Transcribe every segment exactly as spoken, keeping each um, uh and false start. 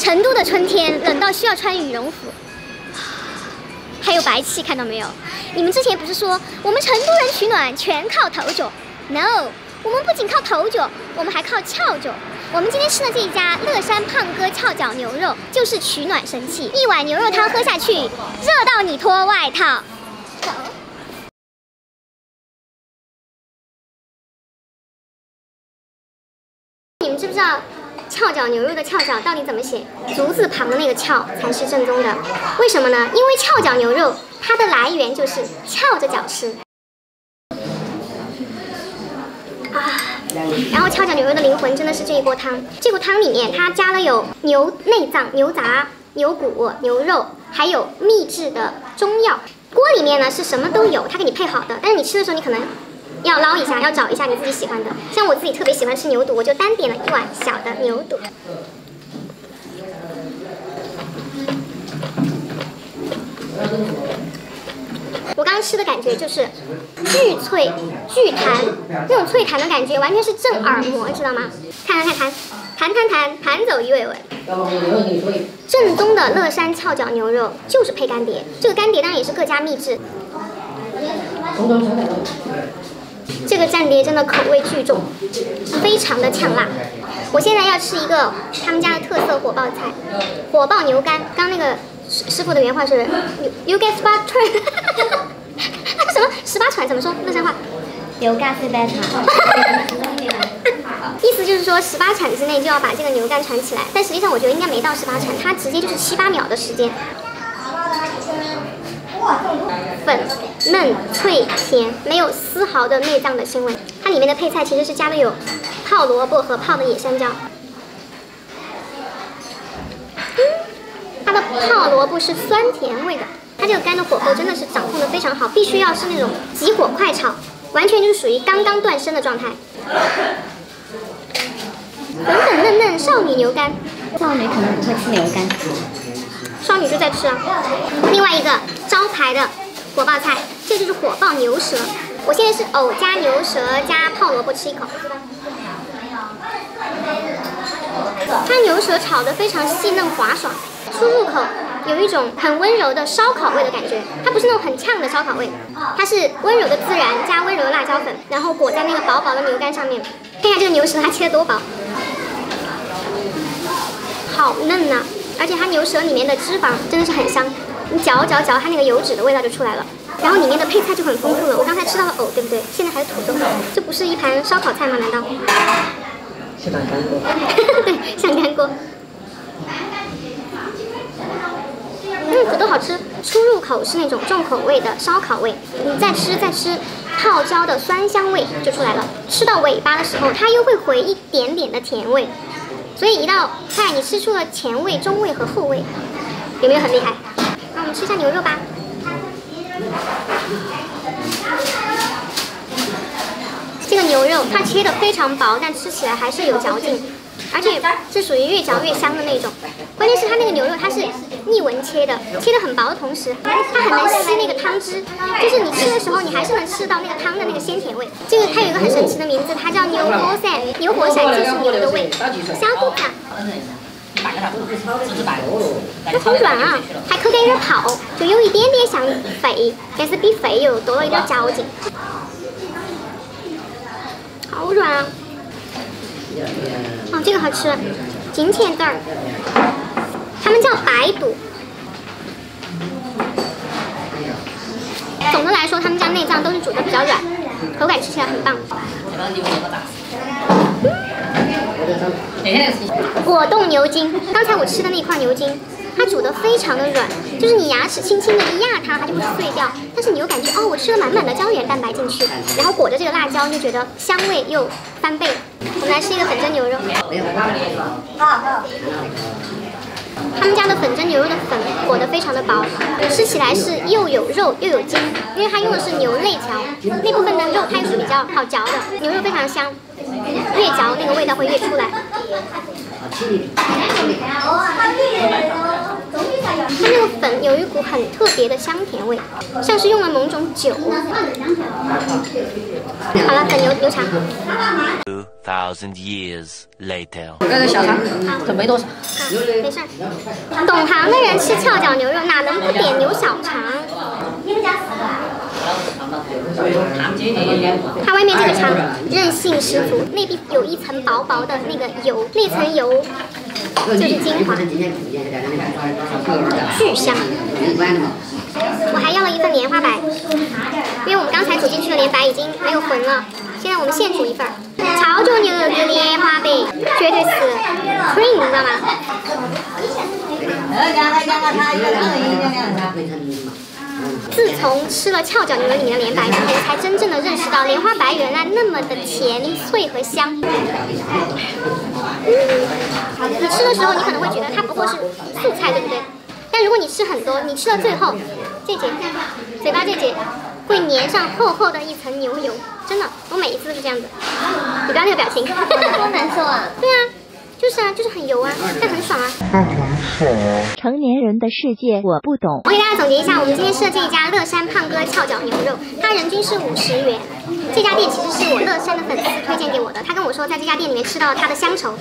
成都的春天冷到需要穿羽绒服，还有白气，看到没有？你们之前不是说我们成都人取暖全靠头酒 ？No， 我们不仅靠头酒，我们还靠翘酒。我们今天吃的这一家乐山胖哥翘脚牛肉，就是取暖神器。一碗牛肉汤喝下去，热到你脱外套。走。你们知不知道？ 翘脚牛肉的翘脚到底怎么写？足字旁的那个翘才是正宗的。为什么呢？因为翘脚牛肉它的来源就是翘着脚吃。啊，然后翘脚牛肉的灵魂真的是这一锅汤。这锅汤里面它加了有牛内脏、牛杂、牛骨、牛肉，还有秘制的中药。锅里面呢是什么都有，它给你配好的。但是你吃的时候你可能 要捞一下，要找一下你自己喜欢的。像我自己特别喜欢吃牛肚，我就单点了一碗小的牛肚。我刚刚吃的感觉就是巨脆、巨弹，那种脆弹的感觉完全是震耳膜，知道吗？看看看弹，弹弹弹弹走鱼尾纹。正宗的乐山翘脚牛肉就是配干碟，这个干碟当然也是各家秘制。 这个蘸碟真的口味巨重，非常的呛辣。我现在要吃一个他们家的特色火爆菜，火爆牛肝。刚那个师师傅的原话是 “You get 十八串”，什么十八串怎么说？乐山话？ 牛肝是白肠。 意思就是说十八铲之内就要把这个牛肝传起来，但实际上我觉得应该没到十八铲，它直接就是七八秒的时间。 粉嫩脆甜，没有丝毫的内脏的腥味。它里面的配菜其实是加了有泡萝卜和泡的野山椒。嗯，它的泡萝卜是酸甜味的。它这个干的火候真的是掌控的非常好，必须要是那种急火快炒，完全就是属于刚刚断生的状态。粉粉嫩嫩少女牛肝， 少女可能不会吃牛肝。 少女就在吃啊。另外一个招牌的火爆菜，这就是火爆牛舌。我现在是藕加牛舌加泡萝卜，吃一口。它牛舌炒得非常细嫩滑爽，出入口有一种很温柔的烧烤味的感觉。它不是那种很呛的烧烤味，它是温柔的孜然加温柔的辣椒粉，然后裹在那个薄薄的牛肝上面。看一下这个牛舌它切得多薄，好嫩呐、啊！ 而且它牛舌里面的脂肪真的是很香，你嚼嚼嚼，它那个油脂的味道就出来了。然后里面的配菜就很丰富了。我刚才吃到了藕，对不对？现在还有土豆，这不是一盘烧烤菜吗？难道？ 像干锅。 对，像干锅。嗯，土豆好吃。出入口是那种重口味的烧烤味，你再吃再吃，泡椒的酸香味就出来了。吃到尾巴的时候，它又会回一点点的甜味。 所以一道菜你吃出了前味、中味和后味，有没有很厉害？那我们吃一下牛肉吧。这个牛肉它切的非常薄，但吃起来还是有嚼劲，而且是属于越嚼越香的那种。关键是它那个牛肉它是逆纹切的，切的很薄的同时，它很能吸那个汤汁，就是你吃的时候你还是能吃到那个汤的那个鲜甜味。这个它有一个很神奇的名字，它叫牛火鳝，牛火鳝就是牛的味，小肚子。 它好软啊，还口感有点泡，就有一点点像肺，但是比肺又多了一点嚼劲。好软啊！哦，这个好吃，金钱蛋儿，他们叫白肚。总的来说，他们家内脏都是煮的比较软，口感吃起来很棒。果冻牛筋，刚才我吃的那块牛筋，它煮的非常的软，就是你牙齿轻轻的一压它，它就会碎掉。但是你又感觉哦，我吃了满满的胶原蛋白进去，然后裹着这个辣椒，就觉得香味又翻倍。我们来吃一个粉蒸牛肉。他们家的粉蒸牛肉的粉裹得非常的薄，吃起来是又有肉又有筋，因为它用的是牛肋条，那部分的肉它又是比较好嚼的，牛肉非常香，越嚼那个味道会越出来。它那个粉有一股很特别的香甜味，像是用了某种酒。好了，粉牛牛肠。 thousand years later. 我这个小肠准备多少？ 没事儿。懂行的人吃翘脚牛肉哪能不点牛小肠？它外面这个肠韧性十足，内壁有一层薄薄的那个油，那层油就是精华，巨香。我还要了一份莲花白，因为我们刚才煮进去的莲白已经没有魂了，现在我们现煮一份。潮州牛肉的莲花白绝对是 cream， 你知道吗？自从吃了翘脚牛肉里面的莲白之后，才真正的认识到莲花白原来那么的甜、脆和香。嗯，你吃的时候，你可能会觉得它不过是素菜，对不对？但如果你吃很多，你吃到最后，这节嘴巴这节会粘上厚厚的一层牛油，真的，我每一次都是这样子。你刚刚那个表情， 多难受啊！ 对啊。就是啊，就是很油啊，但很爽啊。 但很爽啊。成年人的世界我不懂。 我给大家总结一下，我们今天吃的这一家乐山胖哥翘脚牛肉，它人均是五十元。这家店其实是我乐山的粉丝推荐给我的，他跟我说在这家店里面吃到了他的乡愁。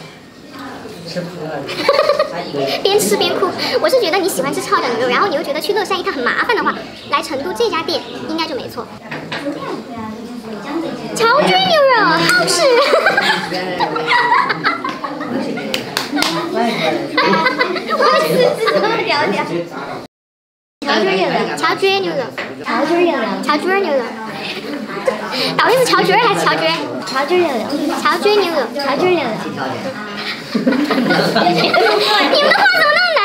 边吃边哭。我是觉得你喜欢吃翘脚牛肉，然后你又觉得去乐山一趟很麻烦的话，来成都这家店应该就没错。乔军牛肉好吃。我是怎么了解？ 潮军牛肉， 潮军牛肉， 潮军牛肉， 潮军牛肉。到底是潮军还是乔军？ 潮军牛肉， 潮军牛肉， 潮军牛肉。 你们的话怎么那么难